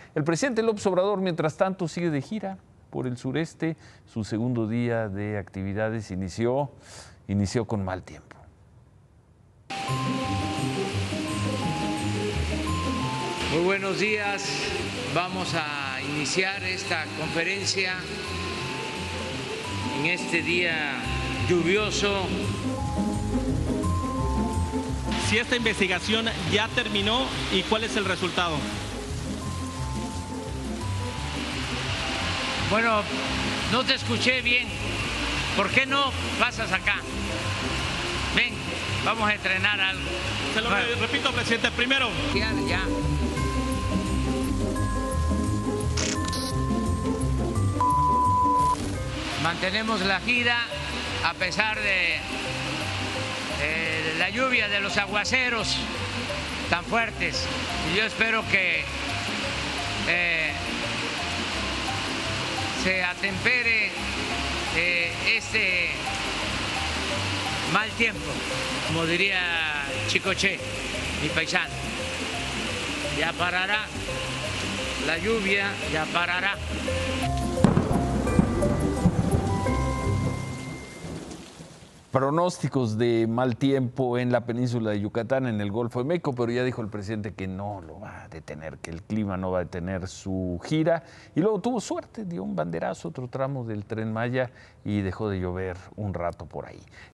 El presidente López Obrador, mientras tanto, sigue de gira por el sureste. Su segundo día de actividades inició con mal tiempo. Muy buenos días. Vamos a iniciar esta conferencia en este día lluvioso. Si esta investigación ya terminó y cuál es el resultado. Bueno, no te escuché bien. ¿Por qué no pasas acá? Ven, vamos a entrenar algo. Se lo repito, presidente, primero. Ya. Mantenemos la gira a pesar de la lluvia, de los aguaceros tan fuertes. Y yo espero que se atempere este mal tiempo, como diría Chicoche, mi paisano. Ya parará la lluvia, ya parará. Pronósticos de mal tiempo en la península de Yucatán, en el Golfo de México, pero ya dijo el presidente que no lo va a detener, que el clima no va a detener su gira. Y luego tuvo suerte, dio un banderazo, otro tramo del Tren Maya y dejó de llover un rato por ahí.